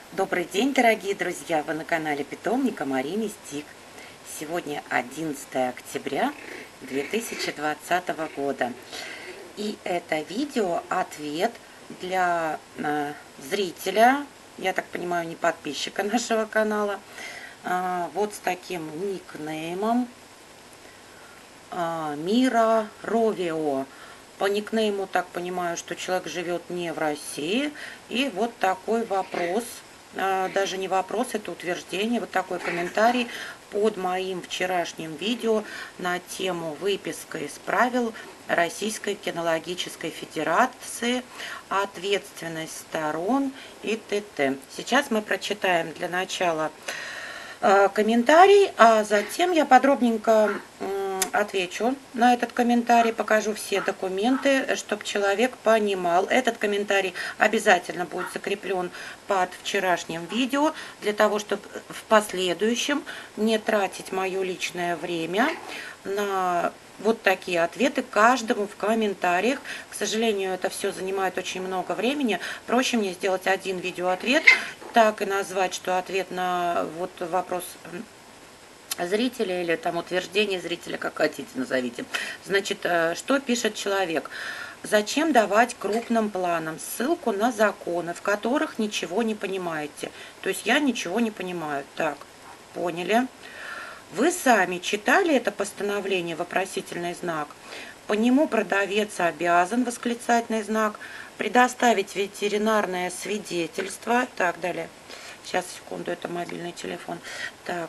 Добрый день, дорогие друзья! Вы на канале питомника Мари Мистик. Сегодня 11 октября 2020 года. И это видео ответ для зрителя, я так понимаю, не подписчика нашего канала, вот с таким никнеймом Мира Ровио. По никнейму так понимаю, что человек живет не в России. И вот такой вопрос, даже не вопрос, это утверждение, вот такой комментарий под моим вчерашним видео на тему «Выписка из правил Российской кинологической федерации, ответственность сторон и т.т.». Сейчас мы прочитаем для начала комментарий, а затем я подробненько отвечу на этот комментарий, покажу все документы, чтобы человек понимал. Этот комментарий обязательно будет закреплен под вчерашним видео, для того, чтобы в последующем не тратить мое личное время на вот такие ответы каждому в комментариях. К сожалению, это все занимает очень много времени. Проще мне сделать один видеоответ, так и назвать, что ответ на вот вопрос зрителя или там утверждение зрителя, как хотите назовите. Значит, что пишет человек? Зачем давать крупным планом ссылку на законы, в которых ничего не понимаете? То есть я ничего не понимаю. Так, поняли. Вы сами читали это постановление, вопросительный знак? По нему продавец обязан, восклицательный знак, предоставить ветеринарное свидетельство. Так, далее. Сейчас, секунду, это мобильный телефон. Так.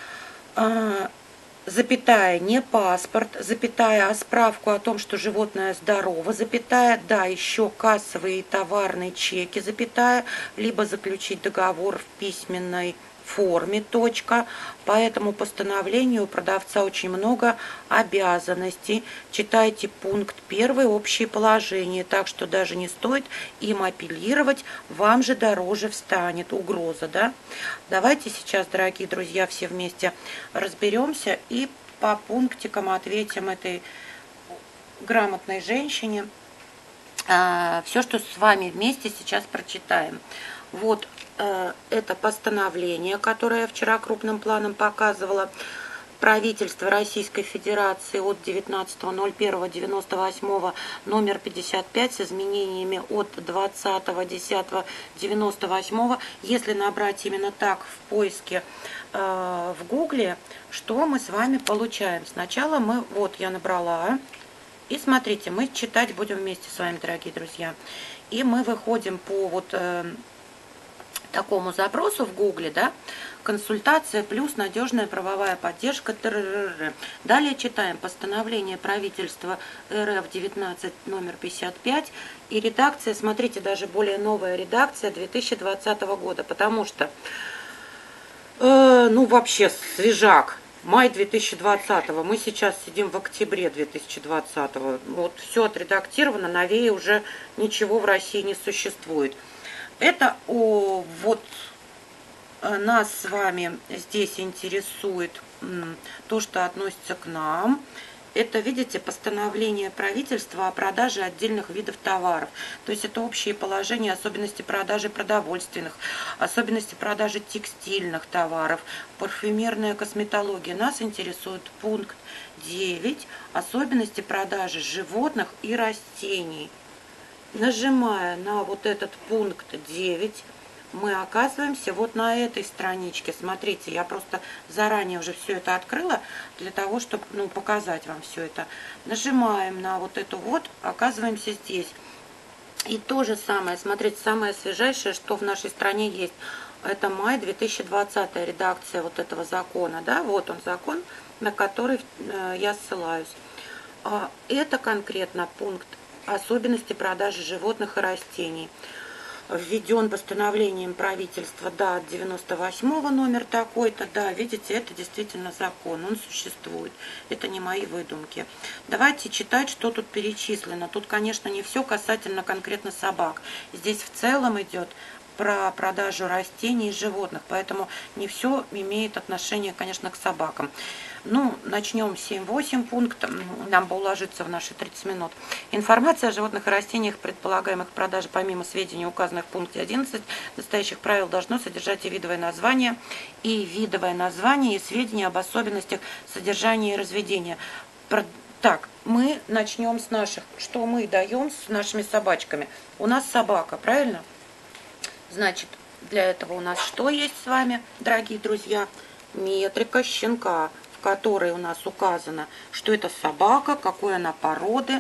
Запятая, не паспорт, запятая, а справку о том, что животное здорово, запятая, да, еще кассовые и товарные чеки, запятая, либо заключить договор в письменной форме, точка. По этому постановлению у продавца очень много обязанностей. Читайте пункт 1, общие положения, так что даже не стоит им апеллировать, вам же дороже встанет угроза, да? Давайте сейчас, дорогие друзья, все вместе разберемся и по пунктикам ответим этой грамотной женщине. Все, что с вами вместе сейчас прочитаем. Вот это постановление, которое я вчера крупным планом показывала, правительство Российской Федерации от 19.01.98 номер 55 с изменениями от 20.10.98. Если набрать именно так в поиске в Гугле, что мы с вами получаем? Сначала вот я набрала, и смотрите, мы читать будем вместе с вами, дорогие друзья. И мы выходим по вот такому запросу в Гугле, да, консультация плюс надежная правовая поддержка. Далее читаем постановление правительства РФ 19 номер 55 и редакция, смотрите, даже более новая редакция 2020 года, потому что, ну вообще свежак. Май 2020, мы сейчас сидим в октябре 2020. Вот все отредактировано, новее уже ничего в России не существует. Это вот нас с вами здесь интересует то, что относится к нам. Это, видите, постановление правительства о продаже отдельных видов товаров. То есть это общие положения, особенности продажи продовольственных, особенности продажи текстильных товаров, парфюмерная косметология. Нас интересует пункт 9, особенности продажи животных и растений. Нажимая на вот этот пункт 9, мы оказываемся вот на этой страничке. Смотрите, я просто заранее уже все это открыла для того, чтобы показать вам все это. Нажимаем на вот эту вот, оказываемся здесь. И то же самое, смотрите, самое свежайшее, что в нашей стране есть. Это май 2020 редакция вот этого закона, да, вот он закон, на который я ссылаюсь. Это конкретно пункт особенности продажи животных и растений. Введен постановлением правительства, да, от 98-го номер такой-то, да, видите, это действительно закон, он существует, это не мои выдумки. Давайте читать, что тут перечислено. Тут, конечно, не все касательно конкретно собак. Здесь в целом идет про продажу растений и животных, поэтому не все имеет отношение, конечно, к собакам. Ну, начнем 7-8 пункт, нам бы уложиться в наши 30 минут. Информация о животных и растениях, предполагаемых продаже, помимо сведений, указанных в пункте 11 настоящих правил, должно содержать и видовое название, и сведения об особенностях содержания и разведения. Так, мы начнем с наших. Что мы даем с нашими собачками? У нас собака, правильно? Значит, для этого у нас что есть с вами, дорогие друзья? Метрика щенка, в которой у нас указано, что это собака, какой она породы.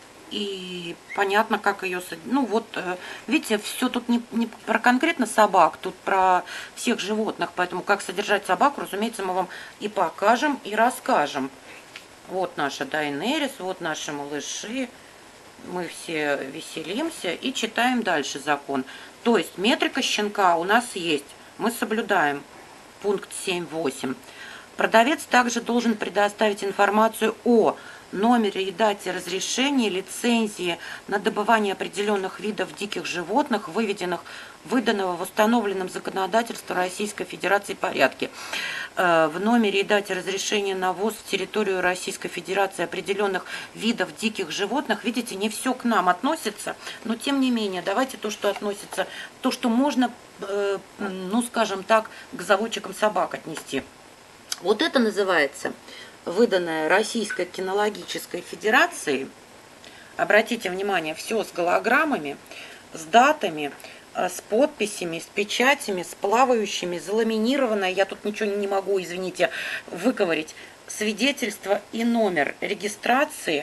И понятно, как ее... Ну вот, видите, все тут не про конкретно собак, тут про всех животных. Поэтому как содержать собаку, разумеется, мы вам и покажем, и расскажем. Вот наша Дайнерис, вот наши малыши. Мы все веселимся и читаем дальше закон. То есть метрика щенка у нас есть. Мы соблюдаем пункт 7.8. Продавец также должен предоставить информацию о номере и дате разрешения, лицензии на добывание определенных видов диких животных, выданного в установленном законодательством Российской Федерации порядке. В номере и дате разрешения на ввоз в территорию Российской Федерации определенных видов диких животных. Видите, не все к нам относится, но тем не менее, давайте то, что относится, то, что можно, ну скажем так, к заводчикам собак отнести. Вот это называется выданное Российской кинологической Федерацией. Обратите внимание, все с голограммами, с датами, с подписями, с печатями, с плавающими, заламинированное, я тут ничего не могу, извините, выговорить, свидетельство и номер регистрации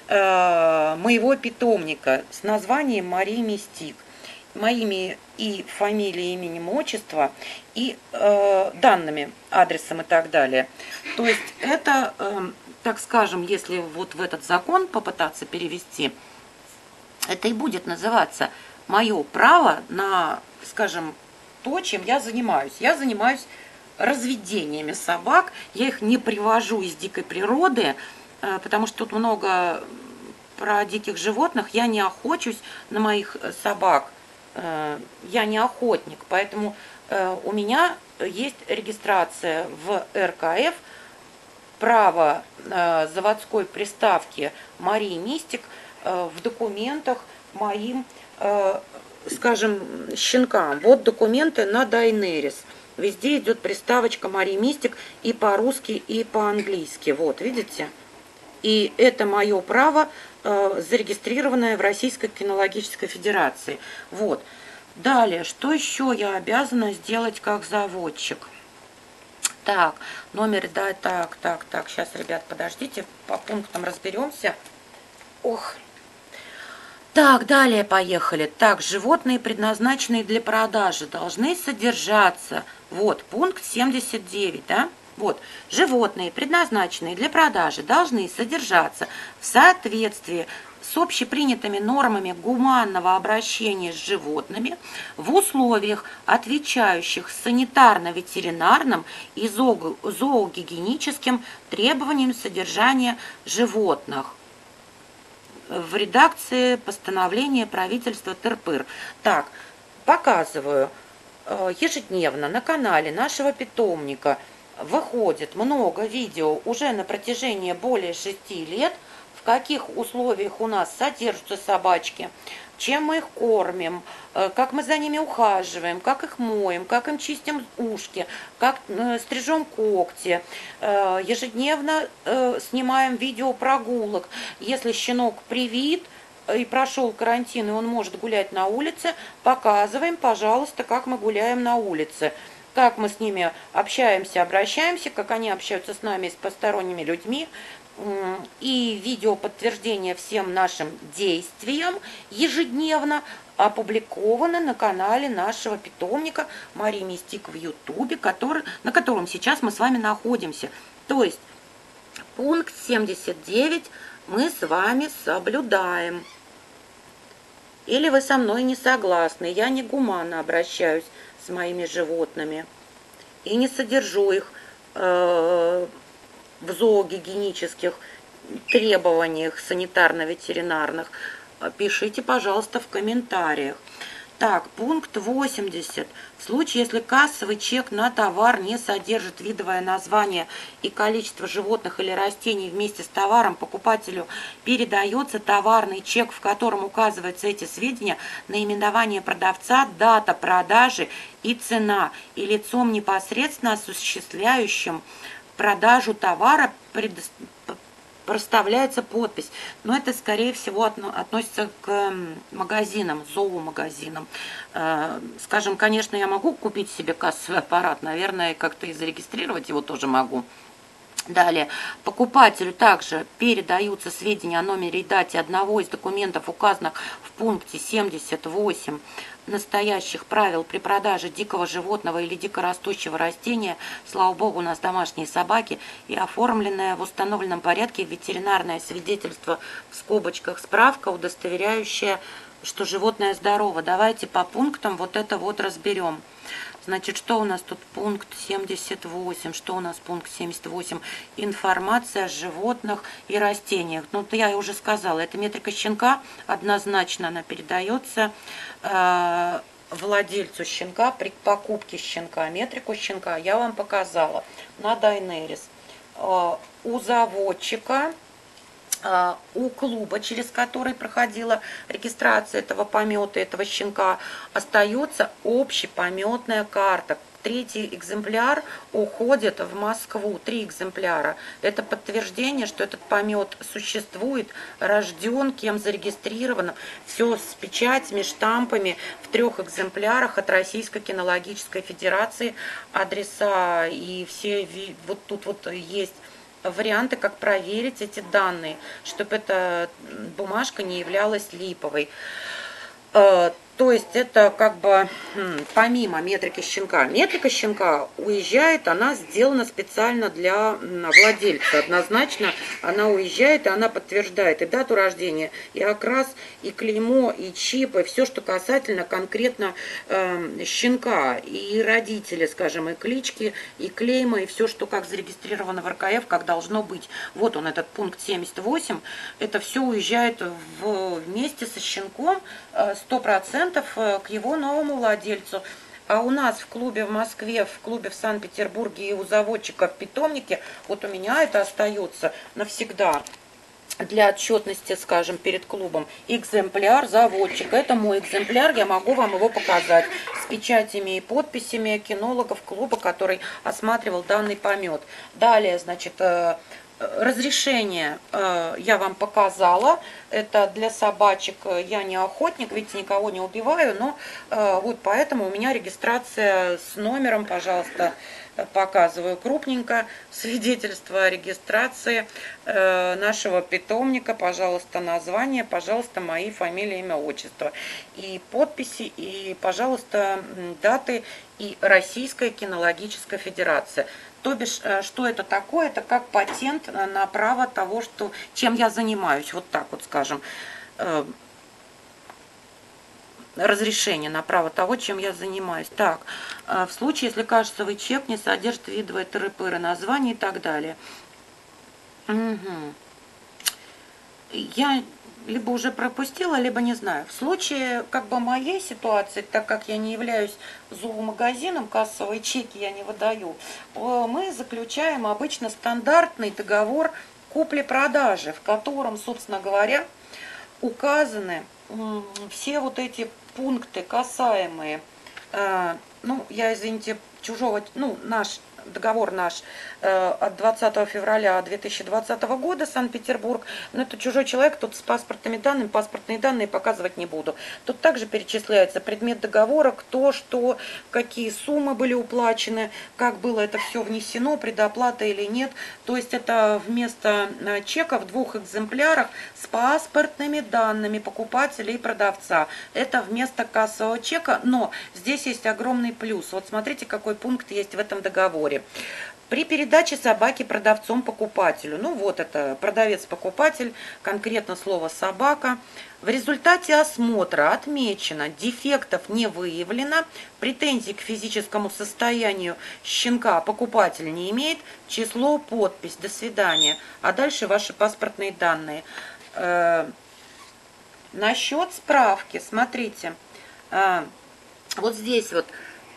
моего питомника с названием Мария Мистик, моими и фамилией, именем, отчества, и данными, адресом и так далее. То есть это, так скажем, если вот в этот закон попытаться перевести, это и будет называться мое право на, скажем, то, чем я занимаюсь. Я занимаюсь разведениями собак, я их не привожу из дикой природы, потому что тут много про диких животных, я не охочусь на моих собак, я не охотник, поэтому у меня есть регистрация в РКФ, право заводской приставки Марии Мистик в документах моим, скажем, щенкам. Вот документы на Дайнерис. Везде идет приставочка Марии Мистик и по-русски, и по-английски. Вот, видите? И это мое право, зарегистрированное в Российской кинологической Федерации. Вот. Далее, что еще я обязана сделать как заводчик? Так, номер, да, так, сейчас, ребят, подождите, по пунктам разберемся. Ох. Так, далее поехали. Так, животные, предназначенные для продажи, должны содержаться. Вот, пункт 79, да? Вот, животные, предназначенные для продажи, должны содержаться в соответствии с общепринятыми нормами гуманного обращения с животными в условиях, отвечающих санитарно-ветеринарным и зоогигиеническим требованиям содержания животных. В редакции постановления правительства ТРПР. Так, показываю. Ежедневно на канале нашего питомника выходит много видео уже на протяжении более 6 лет, в каких условиях у нас содержатся собачки, чем мы их кормим, как мы за ними ухаживаем, как их моем, как им чистим ушки, как стрижем когти. Ежедневно снимаем видео прогулок. Если щенок привит и прошел карантин, и он может гулять на улице, показываем, пожалуйста, как мы гуляем на улице, как мы с ними общаемся, обращаемся, как они общаются с нами и с посторонними людьми. И видео подтверждения всем нашим действиям ежедневно опубликовано на канале нашего питомника Марии Мистик в Ютубе, на котором сейчас мы с вами находимся. То есть пункт 79 мы с вами соблюдаем. Или вы со мной не согласны, я негуманно обращаюсь с моими животными и не содержу их в зоогигиенических требованиях санитарно-ветеринарных, пишите, пожалуйста, в комментариях. Так, пункт 80. В случае, если кассовый чек на товар не содержит видовое название и количество животных или растений вместе с товаром, покупателю передается товарный чек, в котором указываются эти сведения, наименование продавца, дата продажи и цена, и лицом, непосредственно осуществляющим продажу товара, проставляется подпись. Но это, скорее всего, относится к магазинам, зоомагазинам. Скажем, конечно, я могу купить себе кассовый аппарат, наверное, как-то и зарегистрировать его тоже могу. Далее, покупателю также передаются сведения о номере и дате одного из документов, указанных в пункте 78 настоящих правил при продаже дикого животного или дикорастущего растения. Слава богу, у нас домашние собаки, и оформленное в установленном порядке ветеринарное свидетельство в скобочках справка, удостоверяющая, что животное здорово. Давайте по пунктам вот это вот разберем. Значит, что у нас тут пункт 78? Что у нас пункт 78? Информация о животных и растениях. Ну, это я уже сказала, это метрика щенка, однозначно она передается владельцу щенка при покупке щенка. Метрику щенка я вам показала на Дайнерис. У заводчика, у клуба, через который проходила регистрация этого помета, этого щенка, остается общепометная карта. 3-й экземпляр уходит в Москву, 3 экземпляра. Это подтверждение, что этот помет существует, рожден, кем зарегистрирован. Все с печатями, штампами в 3 экземплярах от Российской кинологической федерации. Адреса и все вот тут вот есть варианты, как проверить эти данные, чтобы эта бумажка не являлась липовой. То есть это как бы помимо метрики щенка. Метрика щенка уезжает, она сделана специально для владельца. Однозначно она уезжает, и она подтверждает и дату рождения, и окрас, и клеймо, и чип, и все, что касательно конкретно щенка, и родители, скажем, и клички, и клейма, и все, что как зарегистрировано в РКФ, как должно быть. Вот он, этот пункт 78. Это все уезжает вместе со щенком 100% к его новому владельцу. А у нас в клубе в Москве, в клубе в Санкт-Петербурге и у заводчика в питомнике, вот у меня это остается навсегда для отчетности, скажем, перед клубом. Экземпляр заводчика. Это мой экземпляр, я могу вам его показать с печатями и подписями кинологов клуба, который осматривал данный помет. Далее, значит, разрешение я вам показала, это для собачек, я не охотник, видите, никого не убиваю, но вот поэтому у меня регистрация с номером, пожалуйста, показываю крупненько, свидетельство о регистрации нашего питомника, пожалуйста, название, пожалуйста, мои фамилия, имя, отчество, и подписи, и, пожалуйста, даты, и Российская кинологическая федерация. То бишь, что это такое? Это как патент на право того, что, чем я занимаюсь, вот так вот скажем. Разрешение на право того, чем я занимаюсь. Так, в случае, если кассовый чек не содержит видовое тыры-пыры, название и так далее. Угу. Я либо уже пропустила, либо не знаю. В случае как бы моей ситуации, так как я не являюсь зоомагазином, кассовые чеки я не выдаю, мы заключаем обычно стандартный договор купли-продажи, в котором, собственно говоря, указаны все вот эти пункты, касаемые, ну, я, извините, чужого, ну, договор наш от 20 февраля 2020 года, Санкт-Петербург, но это чужой человек, тут с паспортными данными, паспортные данные показывать не буду. Тут также перечисляется предмет договора, кто, что, какие суммы были уплачены, как было это все внесено, предоплата или нет. То есть это вместо чека в 2 экземплярах с паспортными данными покупателя и продавца. Это вместо кассового чека, но здесь есть огромный плюс. Вот смотрите, какой пункт есть в этом договоре. При передаче собаки продавцом покупателю, ну вот это продавец-покупатель, конкретно слово собака, в результате осмотра отмечено, дефектов не выявлено, претензий к физическому состоянию щенка покупатель не имеет, число, подпись, до свидания. А дальше ваши паспортные данные. Насчет справки, смотрите. Вот здесь вот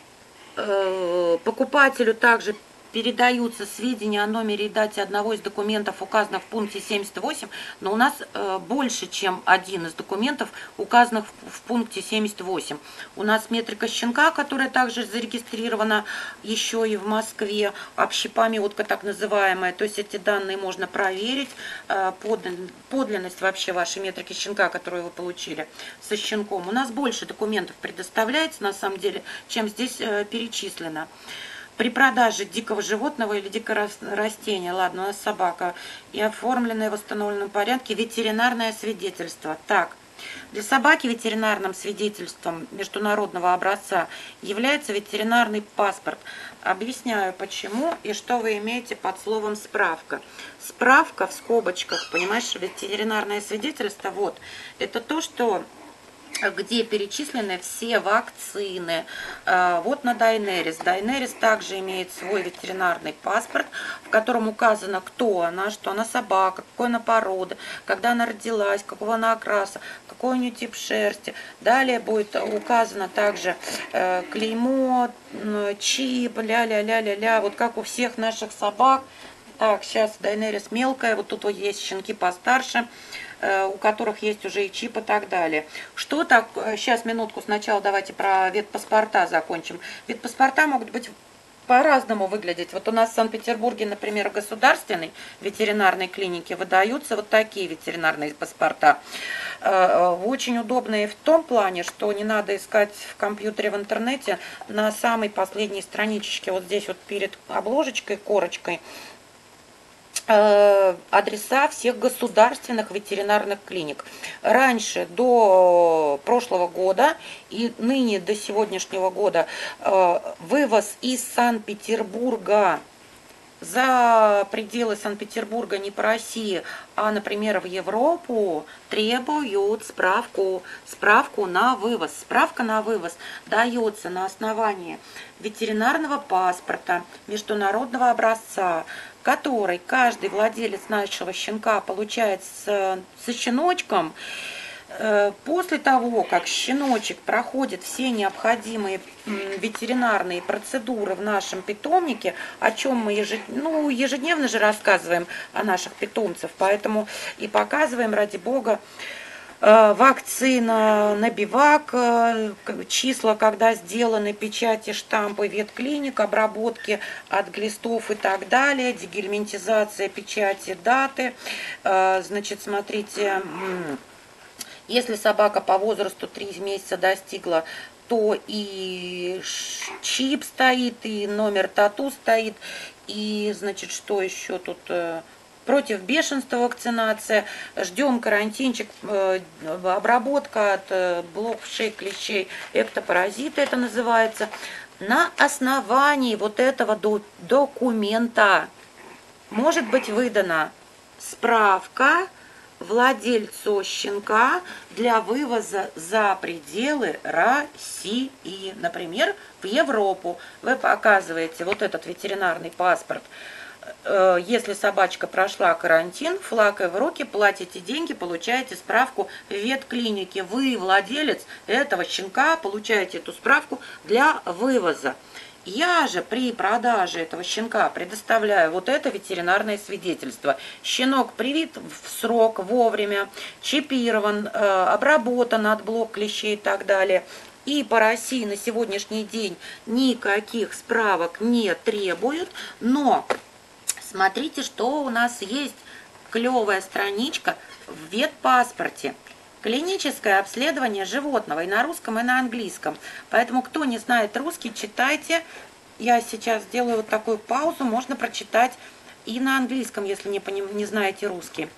покупателю также передаются сведения о номере и дате одного из документов, указанных в пункте 78, но у нас больше, чем один из документов, указанных в пункте 78. У нас метрика щенка, которая также зарегистрирована еще и в Москве, общепамятка так называемая, то есть эти данные можно проверить, подлинность вообще вашей метрики щенка, которую вы получили со щенком. У нас больше документов предоставляется, на самом деле, чем здесь перечислено. При продаже дикого животного или дикого растения, ладно, у нас собака, и оформленное в восстановленном порядке ветеринарное свидетельство. Так, для собаки ветеринарным свидетельством международного образца является ветеринарный паспорт. Объясняю, почему и что вы имеете под словом «справка». Справка в скобочках, понимаешь, ветеринарное свидетельство, вот, это то, что... где перечислены все вакцины. Вот на Дайнерис. Дайнерис также имеет свой ветеринарный паспорт, в котором указано, кто она, что она собака, какой она порода, когда она родилась, какого она окраса, какой у нее тип шерсти. Далее будет указано также клеймо, чип, ля-ля-ля-ля-ля, вот как у всех наших собак. Так, сейчас Дайнерис мелкая, вот тут вот есть щенки постарше, у которых есть уже и чип и так далее. Что так, сейчас минутку сначала давайте про ветпаспорта закончим. Ветпаспорта могут быть по-разному выглядеть. Вот у нас в Санкт-Петербурге, например, в государственной ветеринарной клинике выдаются вот такие ветеринарные паспорта. Очень удобные в том плане, что не надо искать в компьютере, в интернете. На самой последней страничке, вот здесь вот перед обложечкой, корочкой, адреса всех государственных ветеринарных клиник. Раньше, до прошлого года и ныне до сегодняшнего года, вывоз из Санкт-Петербурга за пределы Санкт-Петербурга, не по России, а, например, в Европу, требуют справку на вывоз. Справка на вывоз дается на основании ветеринарного паспорта международного образца, который каждый владелец нашего щенка получает со щеночком. После того, как щеночек проходит все необходимые ветеринарные процедуры в нашем питомнике, о чем мы ежедневно же рассказываем о наших питомцах, поэтому и показываем, ради бога, вакцина на бивак, числа, когда сделаны, печати, штампы, ветклиник, обработки от глистов и так далее, дегельминтизация печати, даты. Значит, смотрите, если собака по возрасту 3 месяца достигла, то и чип стоит, и номер тату стоит, и, значит, что еще тут... Против бешенства вакцинация, ждем карантинчик, обработка от блох, вшей, клещей, эктопаразиты это называется. На основании вот этого документа может быть выдана справка владельцу щенка для вывоза за пределы России, например, в Европу. Вы показываете вот этот ветеринарный паспорт. Если собачка прошла карантин, флаг в руки, платите деньги, получаете справку в ветклинике. Вы, владелец этого щенка, получаете эту справку для вывоза. Я же при продаже этого щенка предоставляю вот это ветеринарное свидетельство. Щенок привит в срок, вовремя, чипирован, обработан от блох, клещей и так далее. И по России на сегодняшний день никаких справок не требуют, но... Смотрите, что у нас есть. Клевая страничка в ветпаспорте. Клиническое обследование животного и на русском, и на английском. Поэтому, кто не знает русский, читайте. Я сейчас сделаю вот такую паузу. Можно прочитать и на английском, если не знаете русский.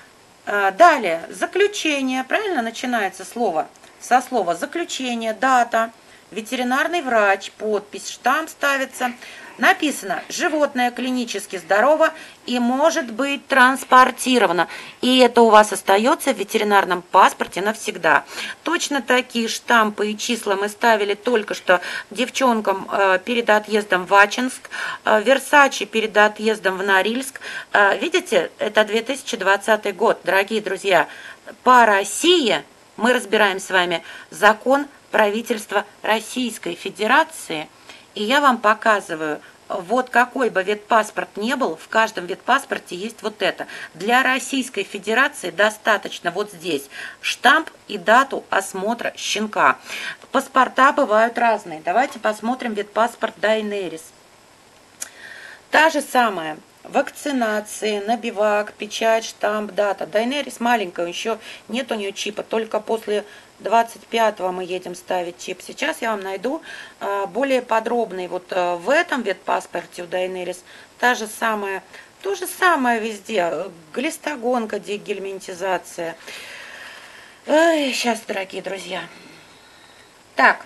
Далее, заключение. Правильно начинается слово? Со слова заключение, дата, ветеринарный врач, подпись, штамп ставится. Написано, животное клинически здорово и может быть транспортировано. И это у вас остается в ветеринарном паспорте навсегда. Точно такие штампы и числа мы ставили только что девчонкам перед отъездом в Ачинск, Версачи перед отъездом в Норильск. Видите, это 2020 год, дорогие друзья. По России мы разбираем с вами закон правительства Российской Федерации. И я вам показываю, вот какой бы ветпаспорт ни был, в каждом ветпаспорте есть вот это. Для Российской Федерации достаточно вот здесь штамп и дату осмотра щенка. Паспорта бывают разные. Давайте посмотрим ветпаспорт Дайнерис. Та же самая. Вакцинации, набивак, печать, штамп, дата. Дайнерис маленькая, еще нет у нее чипа, только после 25-го мы едем ставить чип. Сейчас я вам найду более подробный. Вот в этом ветпаспорте у Дайнерис та же самая, то же самое везде. Глистогонка, дегельминтизация. Сейчас, дорогие друзья. Так.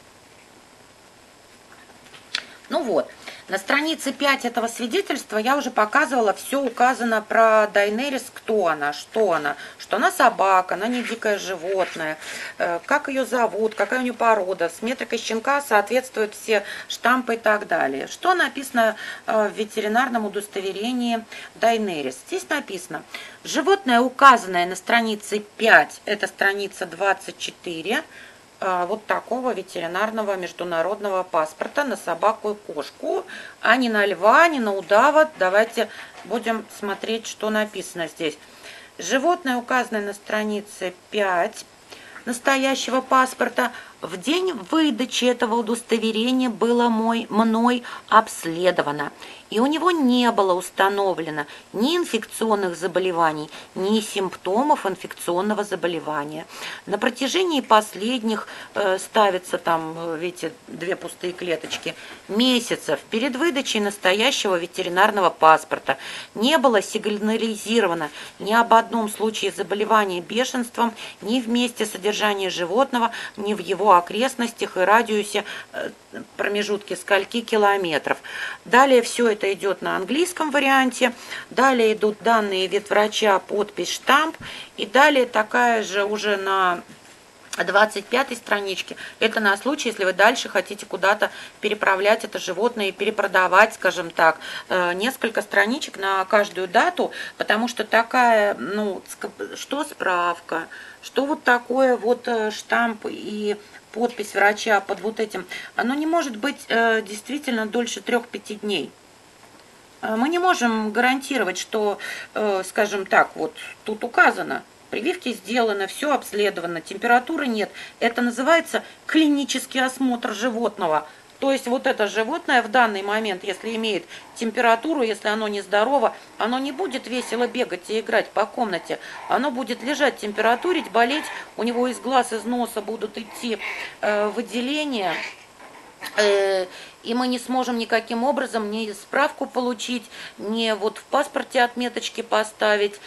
Ну вот. На странице 5 этого свидетельства я уже показывала, все указано про Дайнерис, кто она, что она собака, она не дикое животное, как ее зовут, какая у нее порода, с метрикой щенка соответствуют все штампы и так далее. Что написано в ветеринарном удостоверении Дайнерис? Здесь написано, животное, указанное на странице 5, это страница 24, вот такого ветеринарного международного паспорта на собаку и кошку, а не на льва, не на удава. Давайте будем смотреть, что написано здесь. Животное, указанное на странице 5 настоящего паспорта, в день выдачи этого удостоверения было мной обследовано, и у него не было установлено ни инфекционных заболеваний, ни симптомов инфекционного заболевания. На протяжении последних, ставятся там, видите, 2 пустые клеточки, месяцев перед выдачей настоящего ветеринарного паспорта не было сигнализировано ни об одном случае заболевания бешенством, ни в месте содержания животного, ни в его окрестностях и радиусе промежутки скольки километров. Далее все это идет на английском варианте, далее идут данные ветврача, подпись, штамп, и далее такая же уже на 25-й страничке. Это на случай, если вы дальше хотите куда-то переправлять это животное и перепродавать, скажем так, несколько страничек на каждую дату, потому что такая, ну, что справка, что вот такое вот штамп и подпись врача под вот этим, оно не может быть действительно дольше 3-5 дней. Мы не можем гарантировать, что, скажем так, вот тут указано, прививки сделаны, все обследовано, температуры нет. Это называется клинический осмотр животного. То есть вот это животное в данный момент, если имеет температуру, если оно нездорово, оно не будет весело бегать и играть по комнате. Оно будет лежать, температурить, болеть, у него из глаз, из носа будут идти выделения. И мы не сможем никаким образом ни справку получить, ни вот в паспорте отметочки поставить.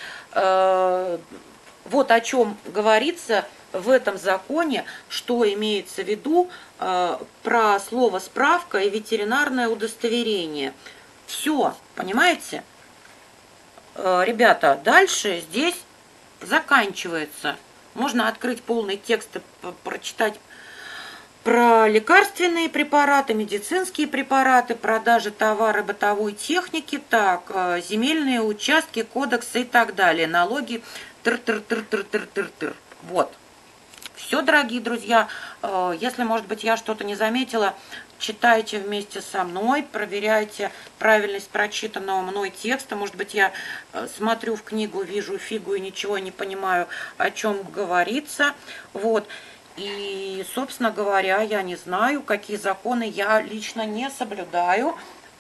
Вот о чем говорится в этом законе, что имеется в виду про слово «справка» и ветеринарное удостоверение. Все, понимаете? Ребята, дальше здесь заканчивается. Можно открыть полный текст и прочитать про лекарственные препараты, медицинские препараты, продажи товара, бытовой техники, так, земельные участки, кодексы и так далее, налоги, тыр-тыр-тыр-тыр-тыр-тыр-тыр. Вот. Все, дорогие друзья, если, может быть, я что-то не заметила, читайте вместе со мной, проверяйте правильность прочитанного мной текста. Может быть, я смотрю в книгу, вижу фигу и ничего не понимаю, о чем говорится. Вот. И, собственно говоря, я не знаю, какие законы я лично не соблюдаю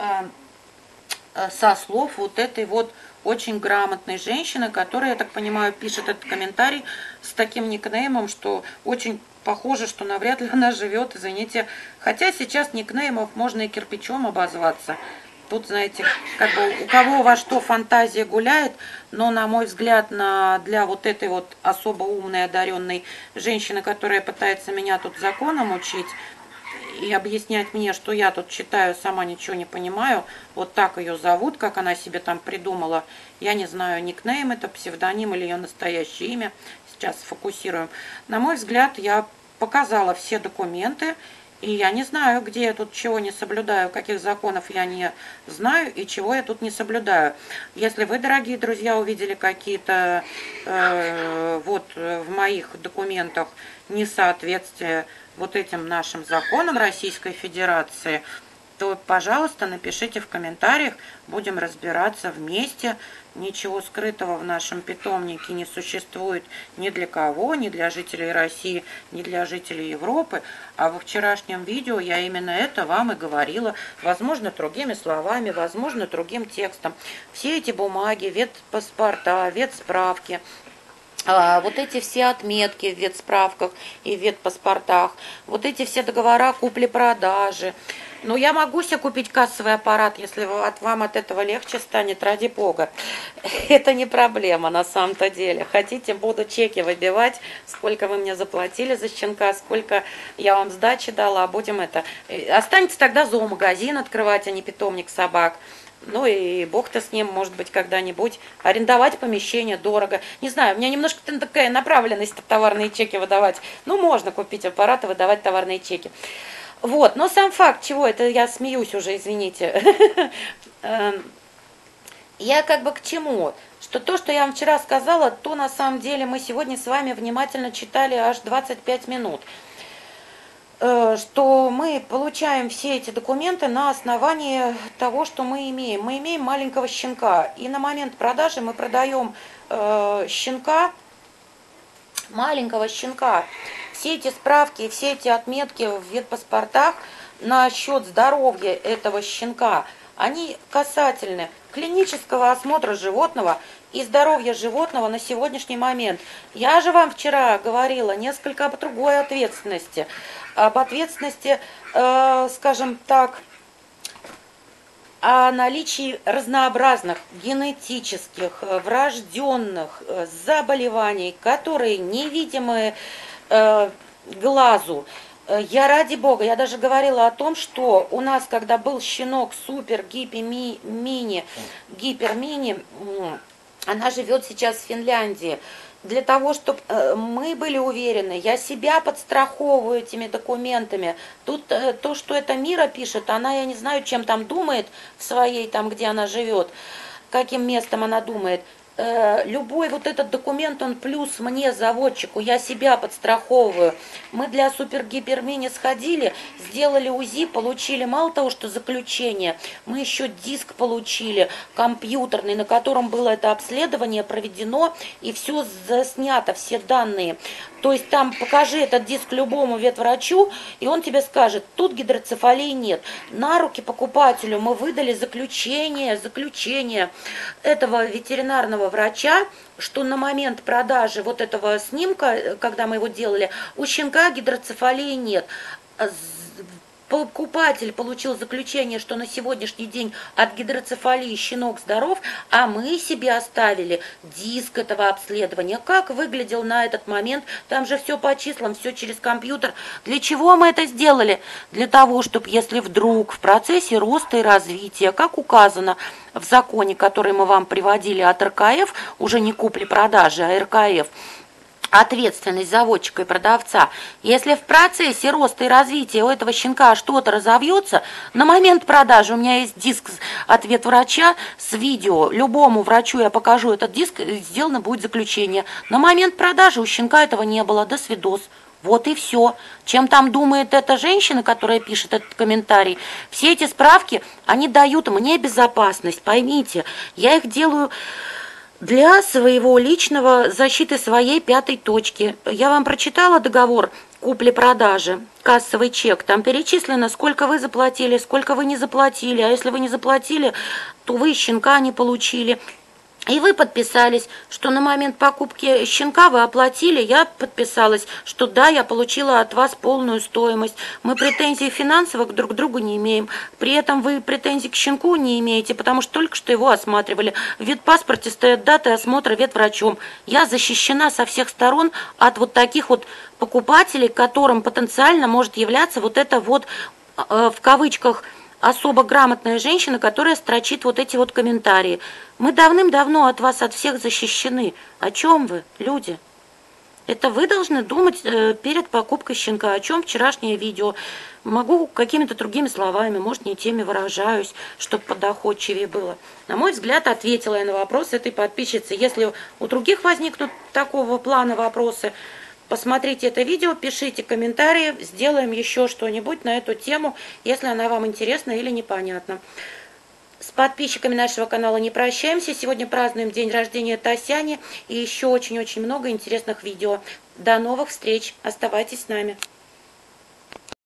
со слов вот этой вот очень грамотной женщины, которая, я так понимаю, пишет этот комментарий с таким никнеймом, что очень похоже, что навряд ли она живет, извините. Хотя сейчас никнеймов можно и кирпичом обозваться. Тут, знаете, как бы у кого во что фантазия гуляет, но, на мой взгляд, для вот этой вот особо умной, одаренной женщины, которая пытается меня тут законом учить и объяснять мне, что я тут читаю, сама ничего не понимаю, вот так ее зовут, как она себе там придумала, я не знаю, никнейм это, псевдоним или ее настоящее имя, сейчас сфокусируем. На мой взгляд, я показала все документы, и я не знаю, где я тут чего не соблюдаю, каких законов я не знаю и чего я тут не соблюдаю. Если вы, дорогие друзья, увидели какие-то вот в моих документах несоответствия вот этим нашим законам Российской Федерации, то, пожалуйста, напишите в комментариях, будем разбираться вместе. Ничего скрытого в нашем питомнике не существует ни для кого, ни для жителей России, ни для жителей Европы. А во вчерашнем видео я именно это вам и говорила, возможно, другими словами, возможно, другим текстом. Все эти бумаги, ветпаспорта, ветсправки, вот эти все отметки в ветсправках и в ветпаспортах, вот эти все договора купли-продажи. Ну, я могу себе купить кассовый аппарат, если вам от этого легче станет, ради бога. Это не проблема на самом-то деле. Хотите, буду чеки выбивать, сколько вы мне заплатили за щенка, сколько я вам сдачи дала, будем это. Останется тогда зоомагазин открывать, а не питомник собак. Ну и бог-то с ним, может быть, когда-нибудь. Арендовать помещение дорого. Не знаю, у меня немножко такая направленность товарные чеки выдавать. Ну, можно купить аппарат и выдавать товарные чеки. Вот, но сам факт, чего это я смеюсь уже, извините. Я как бы к чему? Что то, что я вам вчера сказала, то на самом деле мы сегодня с вами внимательно читали аж 25 минут. Что мы получаем все эти документы на основании того, что мы имеем. Мы имеем маленького щенка, и на момент продажи мы продаем щенка, маленького щенка. Все эти справки, все эти отметки в ветпаспортах насчет здоровья этого щенка, они касательны клинического осмотра животного и здоровья животного на сегодняшний момент. Я же вам вчера говорила несколько об другой ответственности. Об ответственности, скажем так, о наличии разнообразных генетических, врожденных заболеваний, которые невидимы глазу. Я ради бога, я даже говорила о том, что у нас, когда был щенок супер гипермини, она живет сейчас в Финляндии. Для того, чтобы мы были уверены, я себя подстраховываю этими документами. Тут то, что эта Мира пишет, она, я не знаю, чем там думает в своей, там, где она живет, каким местом она думает. Любой вот этот документ, он плюс мне, заводчику, я себя подстраховываю. Мы для супер-гипермини сходили, сделали УЗИ, получили мало того, что заключение, мы еще диск получили компьютерный, на котором было это обследование проведено, и все заснято, все данные. То есть там покажи этот диск любому ветврачу, и он тебе скажет, тут гидроцефалии нет. На руки покупателю мы выдали заключение этого ветеринарного врача, что на момент продажи вот этого снимка, когда мы его делали, у щенка гидроцефалии нет. Покупатель получил заключение, что на сегодняшний день от гидроцефалии щенок здоров, а мы себе оставили диск этого обследования. Как выглядел на этот момент, там же все по числам, все через компьютер. Для чего мы это сделали? Для того, чтобы если вдруг в процессе роста и развития, как указано в законе, который мы вам приводили от РКФ, уже не купли-продажи, а РКФ, ответственность заводчика и продавца. Если в процессе роста и развития у этого щенка что-то разовьется, на момент продажи у меня есть диск от ветврача с видео. Любому врачу я покажу этот диск, сделано будет заключение. На момент продажи у щенка этого не было. До свидос. Вот и все. Чем там думает эта женщина, которая пишет этот комментарий, все эти справки, они дают мне безопасность. Поймите, я их делаю для своего личного защиты своей пятой точки. Я вам прочитала договор купли-продажи, кассовый чек. Там перечислено, сколько вы заплатили, сколько вы не заплатили. А если вы не заплатили, то вы щенка не получили. И вы подписались, что на момент покупки щенка вы оплатили, я подписалась, что да, я получила от вас полную стоимость. Мы претензий финансовых друг к другу не имеем. При этом вы претензий к щенку не имеете, потому что только что его осматривали. В ветпаспорте стоят даты осмотра ветврачом. Я защищена со всех сторон от вот таких вот покупателей, которым потенциально может являться вот это вот, в кавычках, особо грамотная женщина, которая строчит вот эти вот комментарии. Мы давным-давно от вас, от всех защищены. О чем вы, люди? Это вы должны думать перед покупкой щенка. О чем вчерашнее видео? Могу какими-то другими словами, может, не теми выражаюсь, чтобы подоходчивее было. На мой взгляд, ответила я на вопрос этой подписчицы. Если у других возникнут такого плана вопросы, посмотрите это видео, пишите комментарии, сделаем еще что-нибудь на эту тему, если она вам интересна или непонятна. С подписчиками нашего канала не прощаемся. Сегодня празднуем день рождения Тасяни и еще очень-очень много интересных видео. До новых встреч. Оставайтесь с нами.